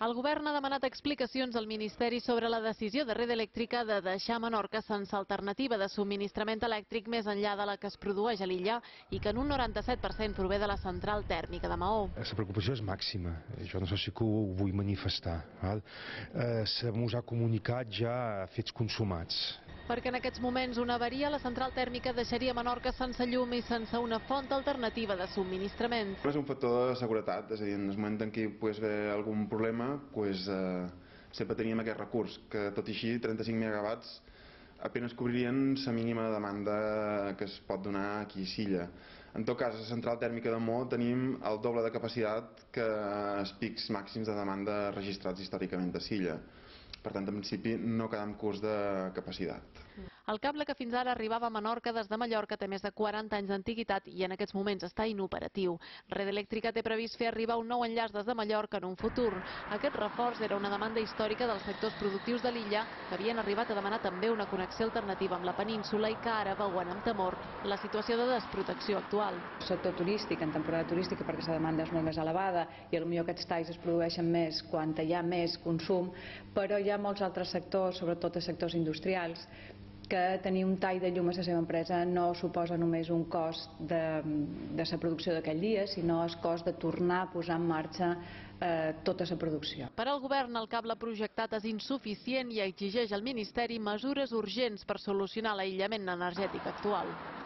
El govern ha demanat explicacions al Ministeri sobre la decisió de Red Eléctrica de deixar Menorca sense alternativa de subministrament elèctric més enllà de la que es produeix a l'illa i que en un 97% prové de la central tèrmica de Maó. La preocupació és màxima, jo no sé si que ho vull manifestar. Se mos ha comunicat ja fets consumats. Perquè en aquests moments una avaria a la central tèrmica deixaria Menorca sense llum i sense una font alternativa de subministrament. És un factor de seguretat, és a dir, en el moment en què hi pogués haver algun problema, sempre teníem aquest recurs, que tot i així 35 megawatts apenas cobririen la mínima demanda que es pot donar aquí a Silla. En tot cas, a la central tèrmica de Maó tenim el doble de capacitat que els pics màxims de demanda registrats històricament a Silla. Per tant, en principi, no quedam curts de capacitat. El cable que fins ara arribava a Menorca des de Mallorca té més de 40 anys d'antiguitat i en aquests moments està inoperatiu. Red Eléctrica té previst fer arribar un nou enllaç des de Mallorca en un futur. Aquest reforç era una demanda històrica dels sectors productius de l'illa que havien arribat a demanar també una connexió alternativa amb la península i que ara veuen amb temor la situació de desprotecció actual. El sector turístic, en temporada turística, perquè la demanda és molt més elevada i potser aquests talls es produeixen més quan hi ha més consum, però hi ha molts altres sectors, sobretot els sectors industrials, que tenir un tall de llum a la seva empresa no suposa només un cost de la producció d'aquell dia, sinó el cost de tornar a posar en marxa tota la producció. Per al govern, el cable projectat és insuficient i exigeix al Ministeri mesures urgents per solucionar l'aïllament energètic actual.